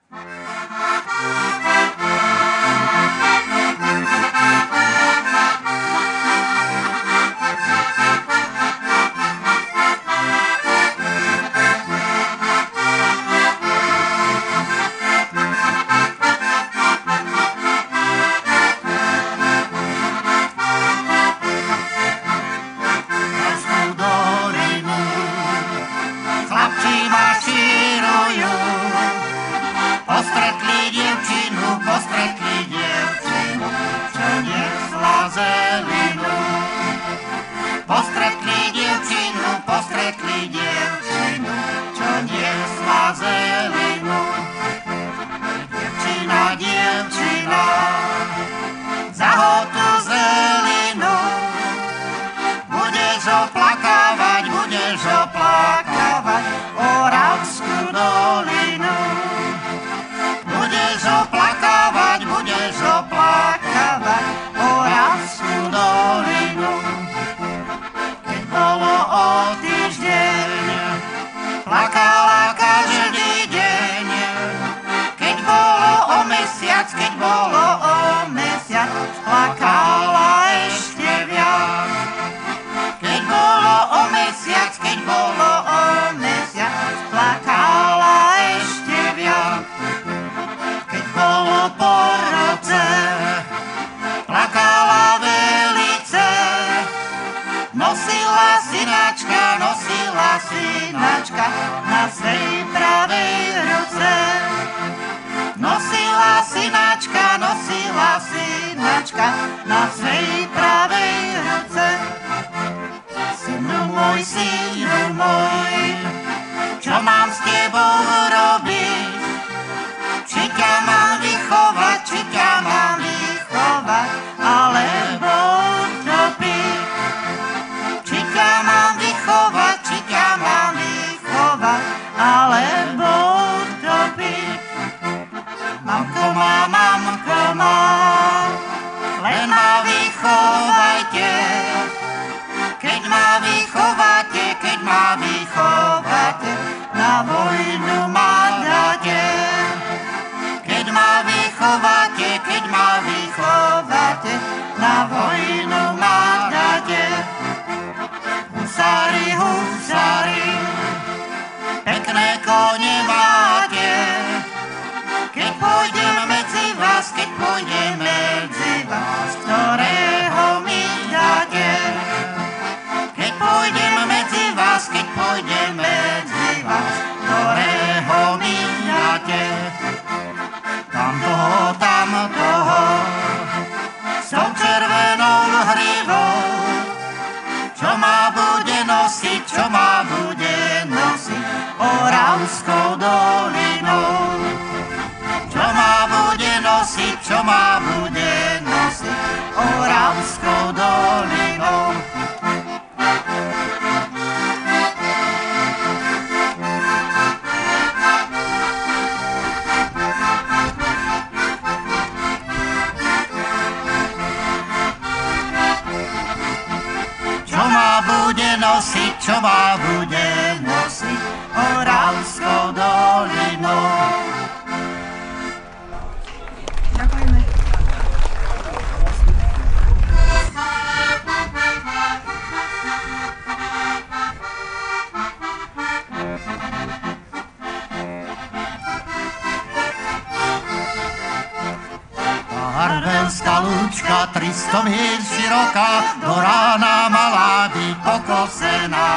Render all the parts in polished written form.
Harvelská lúčka, 300 míľ široká, do rána mala byť pokosená.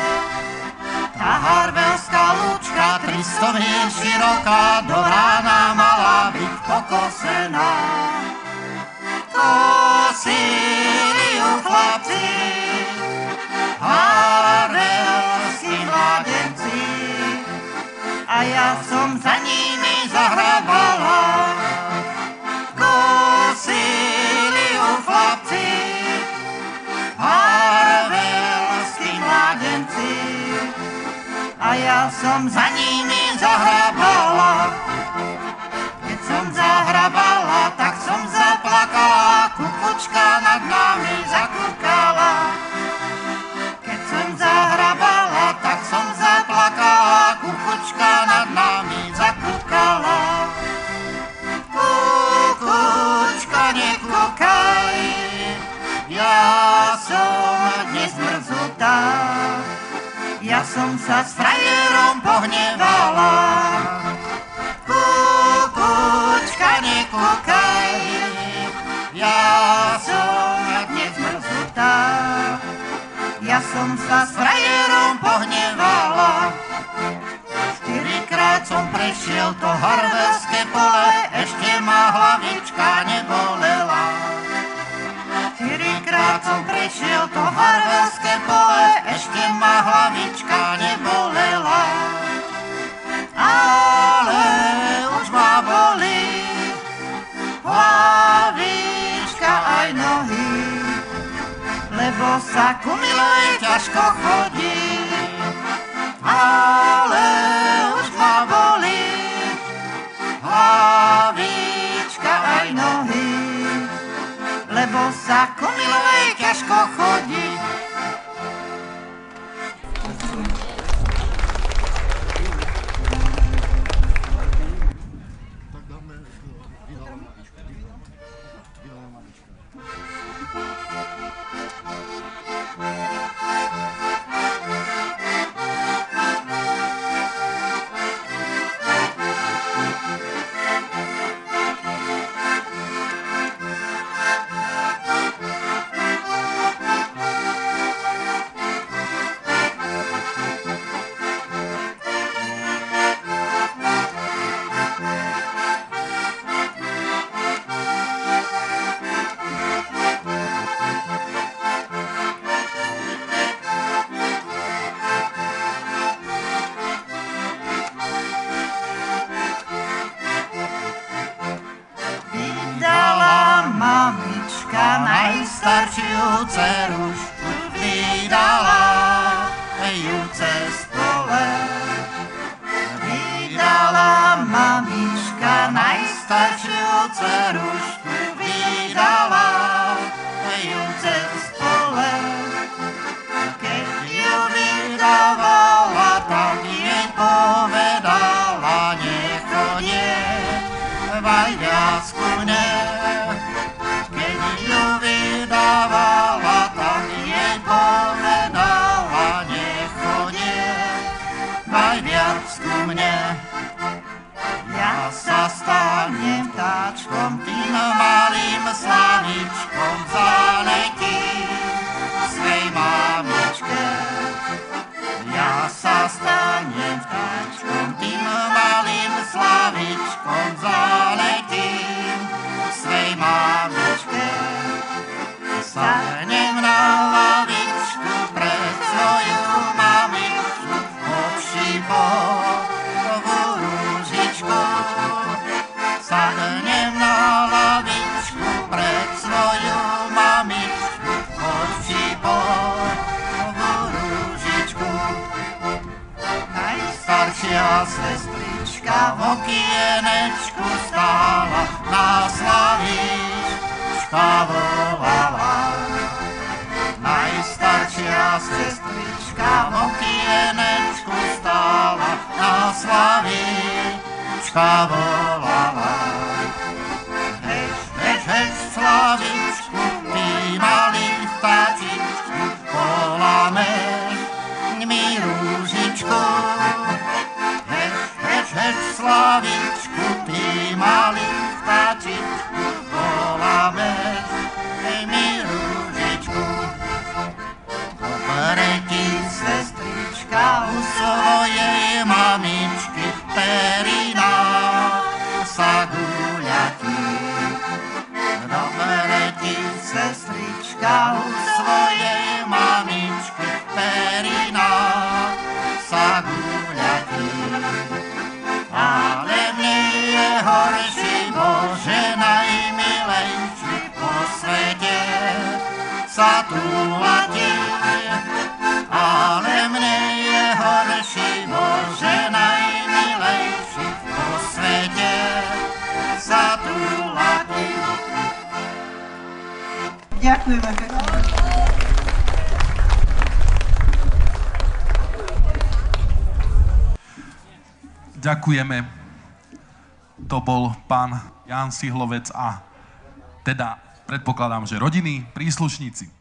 Tá harvelská lúčka, 300 míľ široká, do rána mala byť pokosená. Kosili ju chlapci, harvelskí mladenci, a ja som za nimi zahrabala. Kosili ju chlapci, harvelskí mladenci, a ja som za nimi zahrabala. Keď som zahrabala, tak som zaplakala, kukučka nad nami zakúkala. Keď som zahrabala, tak som zaplakala, kukučka nad nami zakúkala. zmrzutá. Ja som sa s frajerom pohnevala. Kukučka, nekúkaj, ja som dnes zmrzutá. Ja som sa s frajerom pohnevala. 4-krát som prešiel to harvelské pole, ešte ma hlavička nebolela. 4-krát som prešiel to harvelské pole, ešte ma hlavička nebolela. Ale už ma bolí hlavička aj nohy, lebo sa ku Milovej ťažko chodí. Ale už ma bolí hlavička aj nohy, lebo sa ku Milovej ťažko chodí. Najstaršiu dcerušku vydala ju cez pole. Vydala mamička najstaršiu dcerušku vydala ju cez pole. Keď ju vydávala, tak jej povedala, nechodievaj viac ku mne. Ju vydávala, tak jej povedala, nechodievaj viac ku mne. Ja sa stanem vtáčkom, tým malým slavičkom zaletím svej mamičke. Ja sa stanem vtáčkom, tým malým slavičkom zaletím svej mamičke. Sadnem na lavičku pred svoju mamičku, obšípovú rúžičku. Sadnem na lavičku pred svoju mamičku, obšípovú rúžičku. Najstaršia sestrička v okienečku stála, na slavíčka volala. Najstaršia sestrička v okienečku stála, na slavíčka volala. Hež, hež, hež, slavíčku, ty malý vtáčičku, volámeš mi rúžičku. Hež, hež, hež, slavíčku, ty malý vtáčičku, volámeš mi rúžičku. Dobre ti, sestrička, u svojej mamičky perina sa guľatí. Dobre ti, sestrička, u svojej mamičky perina sa guľatí. Ale mne je horší, Bože, najmilejší po svete sa túlatí. Ale mne je horší, Bože, najmilejší po svete sa túlatí. Ďakujeme pekne. Ďakujeme. To bol pán Ján Sihlovec a teda predpokladám, že rodiny, príslušníci.